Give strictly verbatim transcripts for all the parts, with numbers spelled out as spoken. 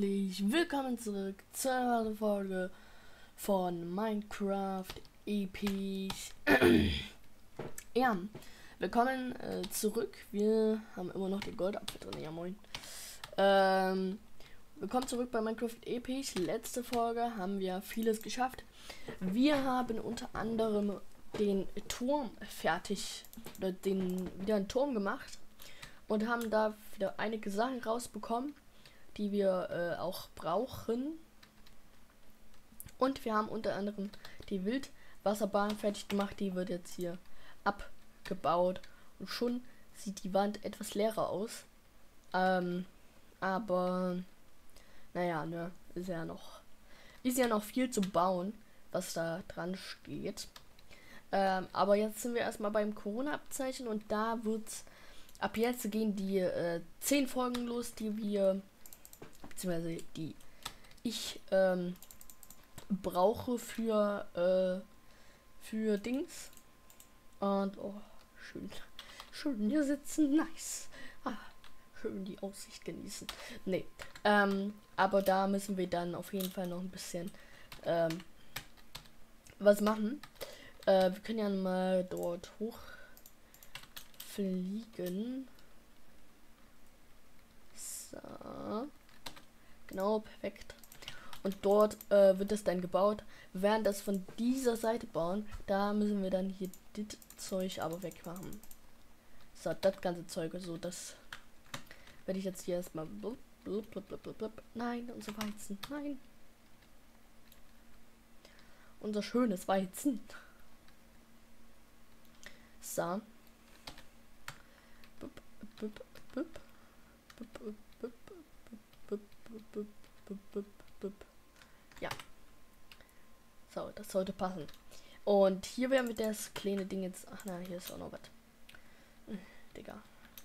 herzlich willkommen zurück zur neuen Folge von Minecraft Epic. Ja, willkommen äh, zurück. Wir haben immer noch den Goldapfel drin. Ja, moin. Ähm, willkommen zurück bei Minecraft Epic. Letzte Folge haben wir vieles geschafft. Wir haben unter anderem den Turm fertig, oder den wieder einen Turm gemacht und haben da wieder einige Sachen rausbekommen, die wir äh, auch brauchen. Und wir haben unter anderem die Wildwasserbahn fertig gemacht. Die wird jetzt hier abgebaut. Und schon sieht die Wand etwas leerer aus. Ähm, aber, naja, ne, ist ja noch, ist ja noch viel zu bauen, was da dran steht. Ähm, aber jetzt sind wir erstmal beim Corona-Abzeichen und da wird's, ab jetzt gehen die äh, zehn Folgen los, die wir beziehungsweise die ich ähm, brauche für äh, für Dings. Und oh, schön schön hier sitzen, nice. Ah, schön die Aussicht genießen. Nee, ähm, aber da müssen wir dann auf jeden Fall noch ein bisschen ähm, was machen. Äh, wir können ja mal dort hoch fliegen. So. Genau, perfekt. Und dort äh, wird es dann gebaut. Wir werden das von dieser Seite bauen. Da müssen wir dann hier das Zeug aber wegmachen. So, das ganze Zeug. So, das werde ich jetzt hier erstmal. Blub, blub, blub, blub, blub. Nein, unser Weizen. Nein. Unser schönes Weizen. So. Bup, bup, bup. Bup, bup, bup, bup, bup, bup, bup. Ja. So, das sollte passen. Und hier werden wir das kleine Ding jetzt. Ach na, hier ist auch noch was. Hm, Digga.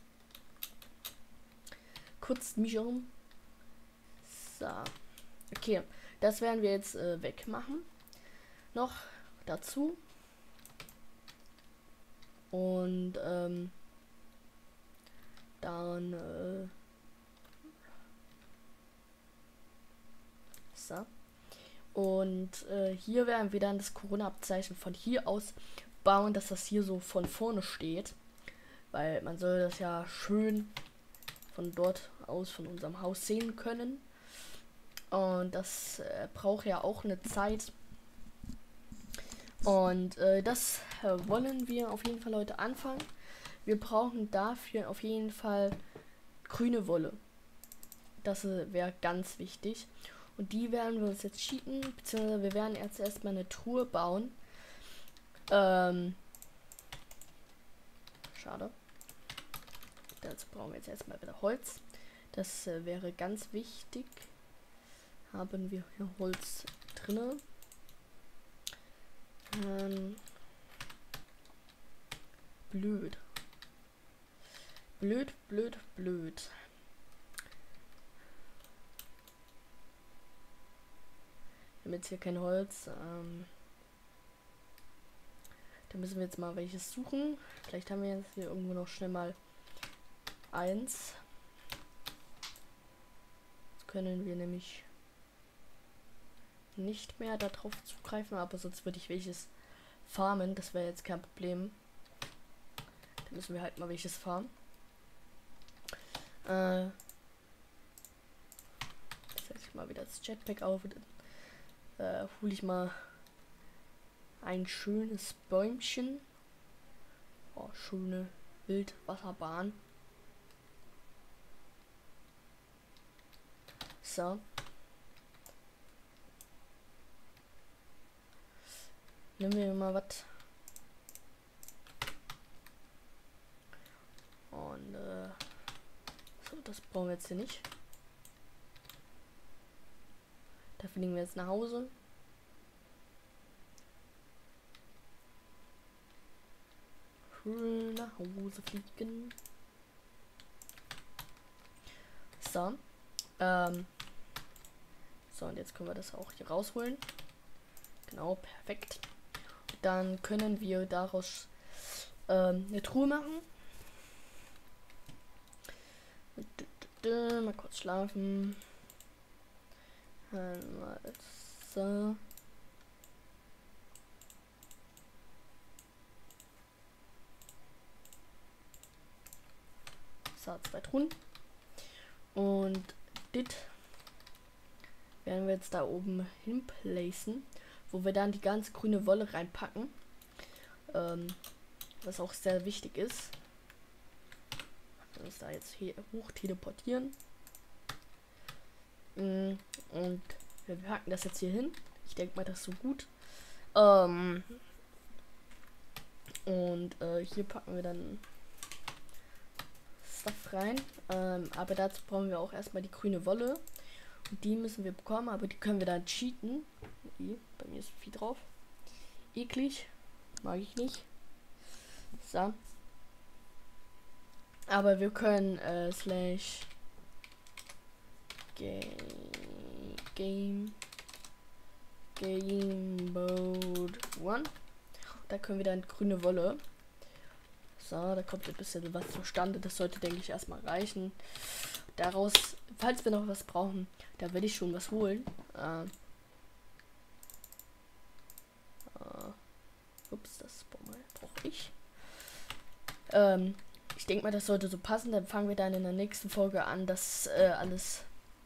Kurz mich um. So. Okay. Das werden wir jetzt äh, wegmachen. Noch dazu. Und ähm, dann äh, so. Und äh, hier werden wir dann das Corona-Abzeichen von hier aus bauen, dass das hier so von vorne steht. Weil man soll das ja schön von dort aus, von unserem Haus sehen können. Und das äh, braucht ja auch eine Zeit. Und äh, das äh, wollen wir auf jeden Fall heute anfangen. Wir brauchen dafür auf jeden Fall grüne Wolle. Das äh, wäre ganz wichtig. Und die werden wir uns jetzt cheaten, beziehungsweise wir werden jetzt erstmal eine Truhe bauen. Ähm, schade. Dazu brauchen wir jetzt erstmal wieder Holz. Das äh, wäre ganz wichtig. Haben wir hier Holz drinne. Ähm, blöd. Blöd, blöd, blöd. Wir haben jetzt hier kein Holz. Ähm, da müssen wir jetzt mal welches suchen. Vielleicht haben wir jetzt hier irgendwo noch schnell mal eins. Jetzt können wir nämlich nicht mehr darauf zugreifen, aber sonst würde ich welches farmen. Das wäre jetzt kein Problem. Da müssen wir halt mal welches farmen. Äh, setze ich mal wieder das Jetpack auf. Äh, hole ich mal ein schönes Bäumchen. Oh, schöne Wildwasserbahn. So. Nehmen wir mal was. Und äh, so, das brauchen wir jetzt hier nicht. Da fliegen wir jetzt nach Hause. Schön nach Hause fliegen. So. Ähm. So, und jetzt können wir das auch hier rausholen. Genau, perfekt. Dann können wir daraus ähm, eine Truhe machen. Mal kurz schlafen. Einmal so. So, zwei Truhen. Und dit werden wir jetzt da oben hin placen, wo wir dann die ganze grüne Wolle reinpacken. Ähm, was auch sehr wichtig ist. Wir uns da jetzt hier hoch teleportieren. Und wir packen das jetzt hier hin. Ich denke mal, das ist so gut. Ähm, und äh, hier packen wir dann Stuff rein. Ähm, aber dazu brauchen wir auch erstmal die grüne Wolle. Und die müssen wir bekommen, aber die können wir dann cheaten. Hier, bei mir ist viel drauf. Eklig. Mag ich nicht. So. Aber wir können äh, slash game game game mode one. Da können wir dann grüne Wolle. So, da kommt ein bisschen was zustande. Das sollte, denke ich, erstmal reichen. Daraus, falls wir noch was brauchen, da werde ich schon was holen. Äh, äh, ups, das brauche ich. Ähm, ich denke mal, das sollte so passen. Dann fangen wir dann in der nächsten Folge an, das äh, alles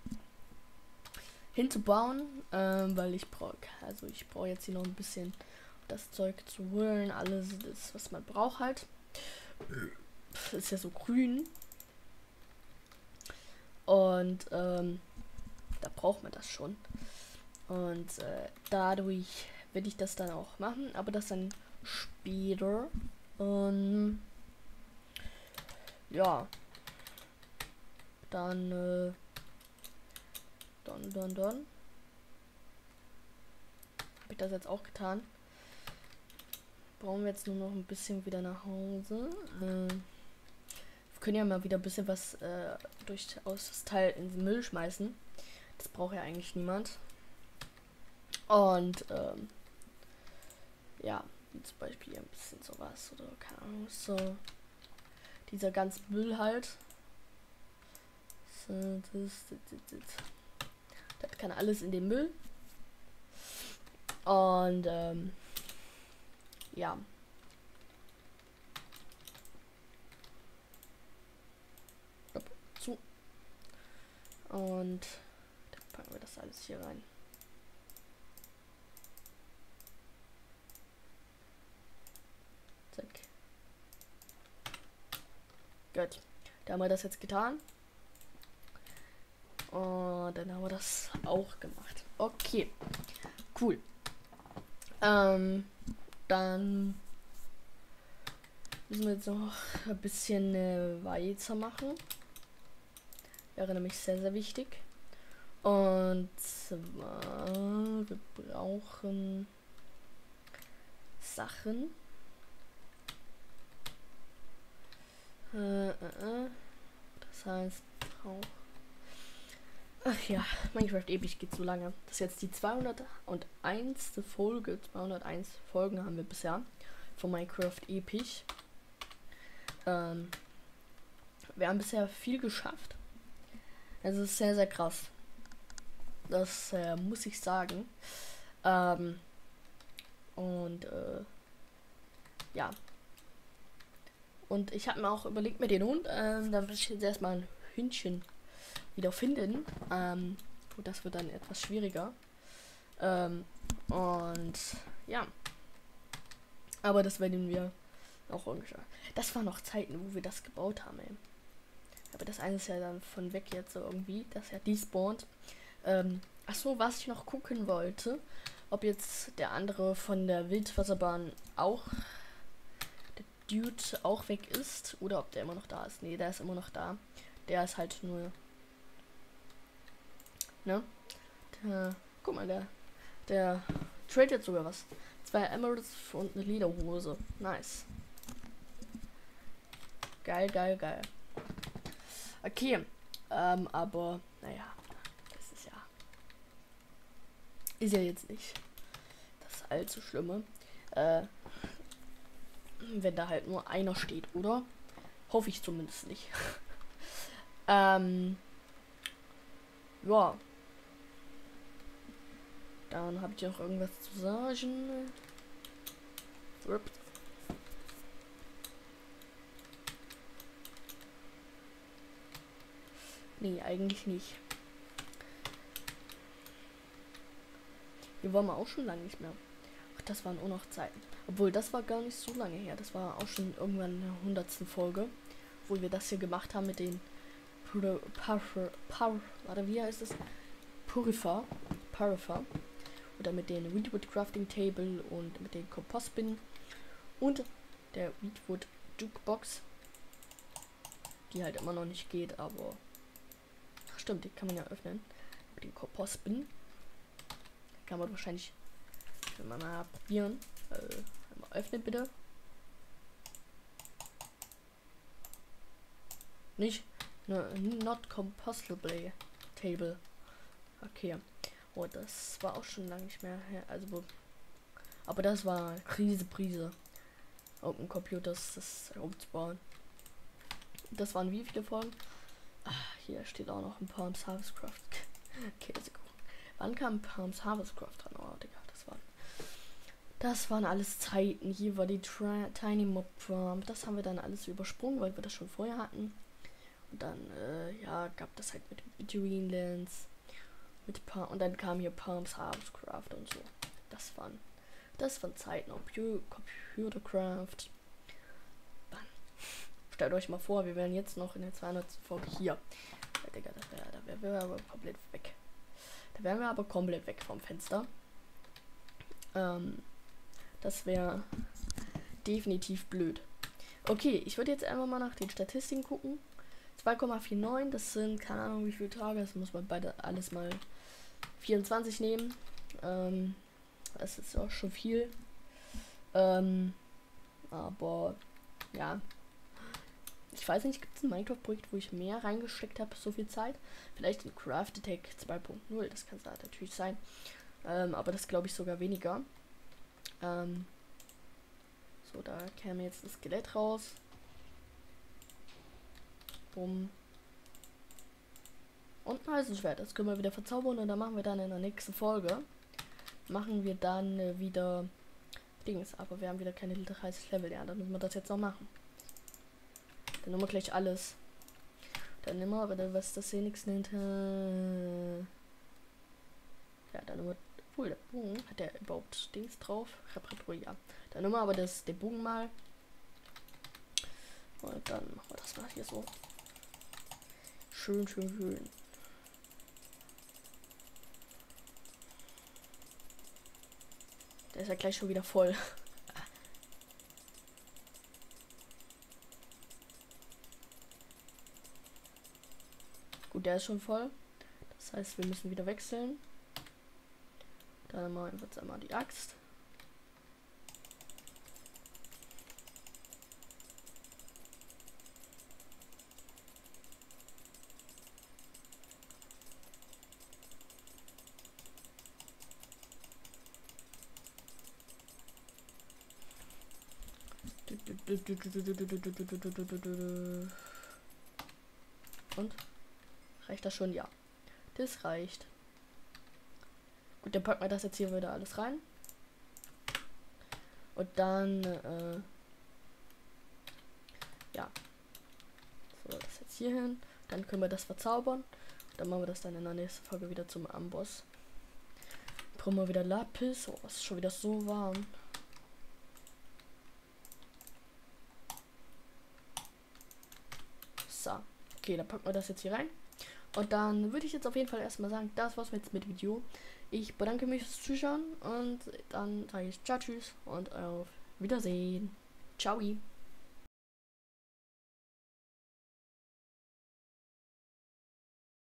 hinzubauen. Ähm, weil ich brauche, also ich brauche jetzt hier noch ein bisschen das Zeug zu holen. Alles, das, was man braucht halt. Ist ja so grün. Und ähm, da braucht man das schon. Und äh, dadurch werde ich das dann auch machen. Aber das dann später. Und ja. Dann, äh, dann, dann, dann. Habe ich das jetzt auch getan. Brauchen wir jetzt nur noch ein bisschen wieder nach Hause. Äh, wir können ja mal wieder ein bisschen was äh, durch aus das Teil in den Müll schmeißen. Das braucht ja eigentlich niemand. Und ähm, ja, wie zum Beispiel ein bisschen sowas oder keine Ahnung, so dieser ganze Müll halt. So, das, das, das, das kann alles in den Müll. Und ähm, ja. Zu. Und dann packen wir das alles hier rein. Zack. Gut. Da haben wir das jetzt getan. Und dann haben wir das auch gemacht. Okay. Cool. Ähm. Dann müssen wir jetzt noch ein bisschen äh, weitermachen. Wäre nämlich sehr, sehr wichtig. Und zwar, wir brauchen Sachen. Äh, äh, äh. Das heißt, auch. Ach ja, Minecraft Epic geht so lange. Das ist jetzt die zweihunderteins. Folge. zweihunderteins Folgen haben wir bisher von Minecraft Epic. Ähm, wir haben bisher viel geschafft. Es ist sehr, sehr krass. Das äh, muss ich sagen. Ähm, und äh, ja. Und ich habe mir auch überlegt mit den Hund, ähm, da will ich jetzt erstmal ein Hündchen wieder finden. Ähm, und das wird dann etwas schwieriger. Ähm, und ja. Aber das werden wir auch ungefähr. Das waren noch Zeiten, wo wir das gebaut haben, ey. Aber das eine ist ja dann von weg jetzt so irgendwie. Das ist ja despawnt. Ähm, ach so, was ich noch gucken wollte, ob jetzt der andere von der Wildwasserbahn auch, der Dude auch weg ist oder ob der immer noch da ist. Nee, der ist immer noch da. Der ist halt nur, ne? Der, guck mal, der, der tradet sogar was. Zwei Emeralds und eine Lederhose. Nice. Geil, geil, geil. Okay, ähm, aber, naja, das ist ja, ist ja jetzt nicht das allzu Schlimme, äh, wenn da halt nur einer steht, oder? Hoffe ich zumindest nicht. ähm, ja, Dann habe ich noch irgendwas zu sagen. Ups. Nee, eigentlich nicht. Hier waren wir auch schon lange nicht mehr. Ach, das waren auch noch Zeiten. Obwohl, das war gar nicht so lange her. Das war auch schon irgendwann in der hundertsten Folge, wo wir das hier gemacht haben mit den Pur Pur Pur warte, wie heißt es? Purifer. Purifer. Oder mit den Wheatwood Crafting Table und mit den Kompostbin und der Wheatwood Jukebox. Die halt immer noch nicht geht, aber... Ach stimmt, die kann man ja öffnen. Mit den Kompostbin. Kann man wahrscheinlich, wenn man mal probieren. Äh, mal öffnen bitte. Nicht? No, not compostable table. Okay. Oh, das war auch schon lange nicht mehr her. Also, aber das war Krise, Prise. Auf dem Computer das aufzubauen. Das waren wie viele Folgen? Ah, hier steht auch noch ein Palms Harvestcraft. Käsekuchen. Wann kam Palms Harvestcraft dran? Oh, Digga, das waren. Das waren alles Zeiten. Hier war die Tri Tiny Mob Farm. Das haben wir dann alles übersprungen, weil wir das schon vorher hatten. Und dann, äh, ja, gab das halt mit Greenlands. Mit pa und dann kam hier Palms Harvestcraft und so. Das waren. Das waren Zeiten. Computercraft. Dann. Stellt euch mal vor, wir wären jetzt noch in der zweihundertsten Folge hier. Ja, Digga, das wär, da wären wir aber komplett weg. Da wären wir aber komplett weg vom Fenster. Ähm, das wäre definitiv blöd. Okay, ich würde jetzt einfach mal nach den Statistiken gucken. zwei Komma neunundvierzig, das sind, keine Ahnung wie viele Tage, das muss man beide alles mal vierundzwanzig nehmen. Ähm, das ist auch schon viel. Ähm, aber, ja. Ich weiß nicht, gibt es ein Minecraft-Projekt, wo ich mehr reingesteckt habe, so viel Zeit? Vielleicht in Craft Attack zwei Punkt null, das kann es natürlich sein. Ähm, aber das glaube ich sogar weniger. Ähm, so, da käme jetzt das Skelett raus. Um und ein Eisenschwert, das können wir wieder verzaubern und dann machen wir dann in der nächsten Folge. Machen wir dann äh, wieder Dings, aber wir haben wieder keine dreißig Level, ja, dann müssen wir das jetzt noch machen. Dann nehmen wir gleich alles. Dann nehmen wir aber, was das hier nichts nennt. Äh ja, dann nehmen wir. Obwohl, der Bogen, hat der überhaupt Dings drauf? Reparatur, ja. Dann nehmen wir aber das, den Bogen mal. Und dann machen wir das mal hier so. Schön, schön, schön. Der ist ja gleich schon wieder voll. Gut, der ist schon voll. Das heißt, wir müssen wieder wechseln. Dann machen wir jetzt einmal die Axt. Und? Reicht das schon? Ja. Das reicht. Gut, dann packen wir das jetzt hier wieder alles rein. Und dann, äh, ja. So, das jetzt hier hin. Dann können wir das verzaubern. Dann machen wir das dann in der nächsten Folge wieder zum Amboss. Brauchen wir wieder Lapis. Oh, es ist schon wieder so warm. So. Okay, dann packen wir das jetzt hier rein. Und dann würde ich jetzt auf jeden Fall erstmal sagen, das war's jetzt mit dem Video. Ich bedanke mich fürs Zuschauen und dann sage ich ciao, tschüss und auf Wiedersehen. Ciao.